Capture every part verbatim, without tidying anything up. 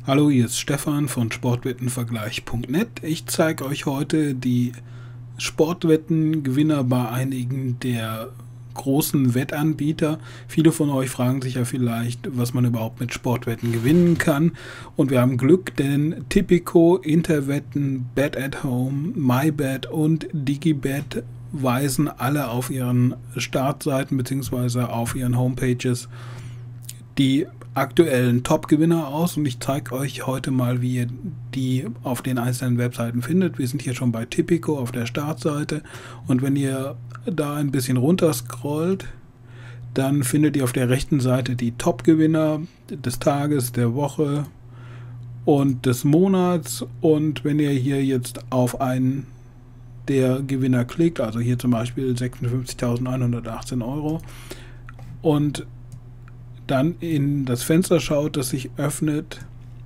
Hallo, hier ist Stefan von Sportwettenvergleich punkt net. Ich zeige euch heute die Sportwettengewinner bei einigen der großen Wettanbieter. Viele von euch fragen sich ja vielleicht, was man überhaupt mit Sportwetten gewinnen kann. Und wir haben Glück, denn Tipico, Interwetten, Bet at Home, MyBet und Digibet weisen alle auf ihren Startseiten bzw. auf ihren Homepages die aktuellen Top-Gewinner aus, und ich zeige euch heute mal, wie ihr die auf den einzelnen Webseiten findet. Wir sind hier schon bei Tipico auf der Startseite, und wenn ihr da ein bisschen runter scrollt, dann findet ihr auf der rechten Seite die Top-Gewinner des Tages, der Woche und des Monats. Und wenn ihr hier jetzt auf einen der Gewinner klickt, also hier zum Beispiel sechsundfünfzigtausendeinhundertachtzehn Euro, und dann in das Fenster schaut, das sich öffnet,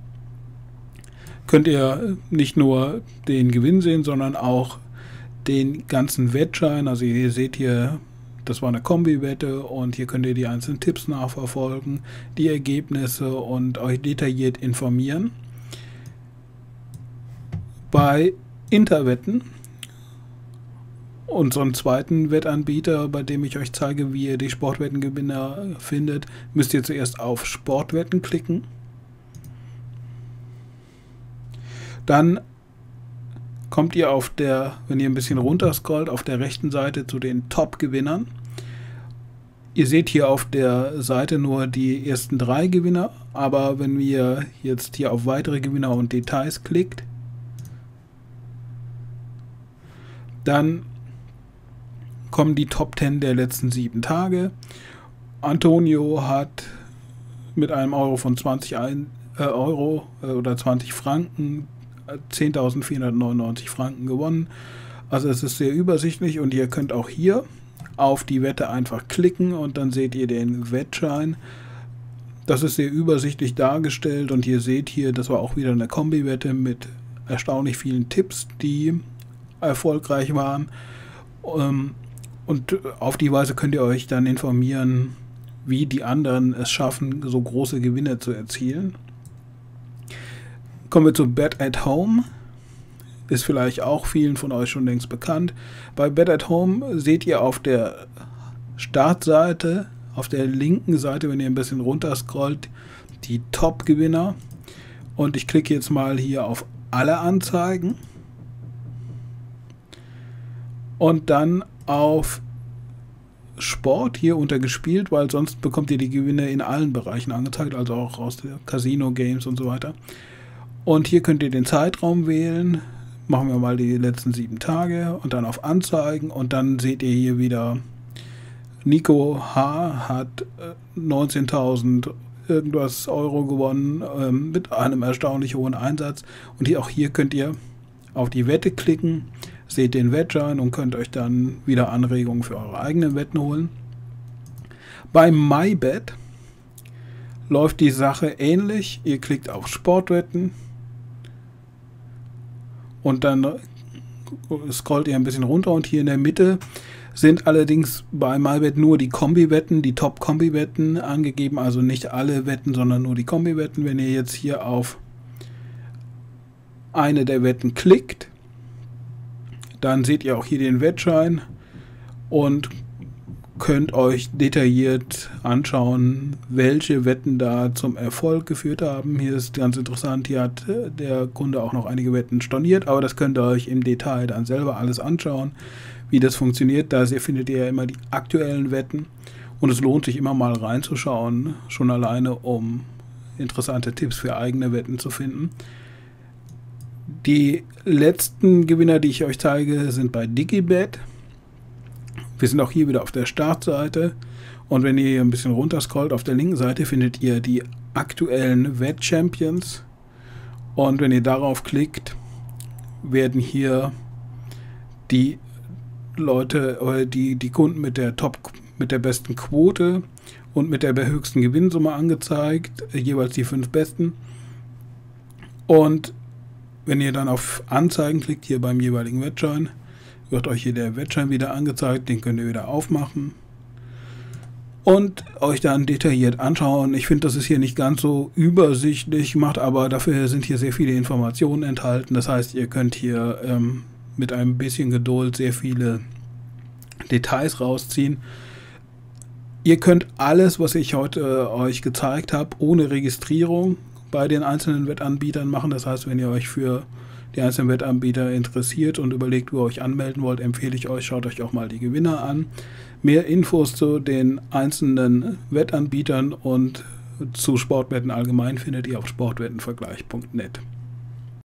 könnt ihr nicht nur den Gewinn sehen, sondern auch den ganzen Wettschein. Also ihr seht hier, das war eine Kombi-Wette, und hier könnt ihr die einzelnen Tipps nachverfolgen, die Ergebnisse und euch detailliert informieren. Bei Interwetten, unserem zweiten Wettanbieter, bei dem ich euch zeige, wie ihr die Sportwettengewinner findet, müsst ihr zuerst auf Sportwetten klicken. Dann kommt ihr auf der, wenn ihr ein bisschen runter scrollt, auf der rechten Seite zu den Top-Gewinnern. Ihr seht hier auf der Seite nur die ersten drei Gewinner, aber wenn ihr jetzt hier auf weitere Gewinner und Details klickt, dann kommen die Top zehn der letzten sieben Tage. Antonio hat mit einem Euro von zwanzig Euro äh, oder zwanzig Franken zehntausendvierhundertneunundneunzig Franken gewonnen. Also es ist sehr übersichtlich, und ihr könnt auch hier auf die Wette einfach klicken und dann seht ihr den Wettschein. Das ist sehr übersichtlich dargestellt, und ihr seht hier, das war auch wieder eine Kombi-Wette mit erstaunlich vielen Tipps, die erfolgreich waren. Ähm, Und auf die Weise könnt ihr euch dann informieren, wie die anderen es schaffen, so große Gewinne zu erzielen. Kommen wir zu Bet at Home. Ist vielleicht auch vielen von euch schon längst bekannt. Bei Bet at Home seht ihr auf der Startseite, auf der linken Seite, wenn ihr ein bisschen runter scrollt, die Top-Gewinner. Und ich klicke jetzt mal hier auf alle Anzeigen. Und dann auf Sport hier unter gespielt, weil sonst bekommt ihr die Gewinne in allen Bereichen angezeigt, also auch aus der Casino Games und so weiter. Und hier könnt ihr den Zeitraum wählen. Machen wir mal die letzten sieben Tage und dann auf Anzeigen, und dann seht ihr hier wieder, Nico H. hat neunzehntausend irgendwas Euro gewonnen ähm, mit einem erstaunlich hohen Einsatz. Und hier, auch hier könnt ihr auf die Wette klicken, seht den Wettschein und könnt euch dann wieder Anregungen für eure eigenen Wetten holen. Bei MyBet läuft die Sache ähnlich. Ihr klickt auf Sportwetten und dann scrollt ihr ein bisschen runter, und hier in der Mitte sind allerdings bei MyBet nur die Kombi-Wetten, die Top-Kombi-Wetten angegeben, also nicht alle Wetten, sondern nur die Kombi-Wetten. Wenn ihr jetzt hier auf eine der Wetten klickt, dann seht ihr auch hier den Wettschein und könnt euch detailliert anschauen, welche Wetten da zum Erfolg geführt haben. Hier ist ganz interessant, hier hat der Kunde auch noch einige Wetten storniert, aber das könnt ihr euch im Detail dann selber alles anschauen, wie das funktioniert. Da findet ihr ja immer die aktuellen Wetten, und es lohnt sich immer mal reinzuschauen, schon alleine, um interessante Tipps für eigene Wetten zu finden. Die letzten Gewinner, die ich euch zeige, sind bei Digibet. Wir sind auch hier wieder auf der Startseite, und wenn ihr hier ein bisschen runter scrollt, auf der linken Seite findet ihr die aktuellen Wettchampions, und wenn ihr darauf klickt, werden hier die Leute oder die, die Kunden mit der Top, mit der besten Quote und mit der höchsten Gewinnsumme angezeigt, jeweils die fünf besten. Und wenn ihr dann auf Anzeigen klickt, hier beim jeweiligen Wettschein, wird euch hier der Wettschein wieder angezeigt, den könnt ihr wieder aufmachen. und euch dann detailliert anschauen. Ich finde, das ist hier nicht ganz so übersichtlich gemacht, aber dafür sind hier sehr viele Informationen enthalten. Das heißt, ihr könnt hier ähm, mit ein bisschen Geduld sehr viele Details rausziehen. Ihr könnt alles, was ich heute äh, euch gezeigt habe, ohne Registrierung bei den einzelnen Wettanbietern machen. Das heißt, wenn ihr euch für die einzelnen Wettanbieter interessiert und überlegt, wo ihr euch anmelden wollt, empfehle ich euch, schaut euch auch mal die Gewinner an. Mehr Infos zu den einzelnen Wettanbietern und zu Sportwetten allgemein findet ihr auf sportwettenvergleich punkt net.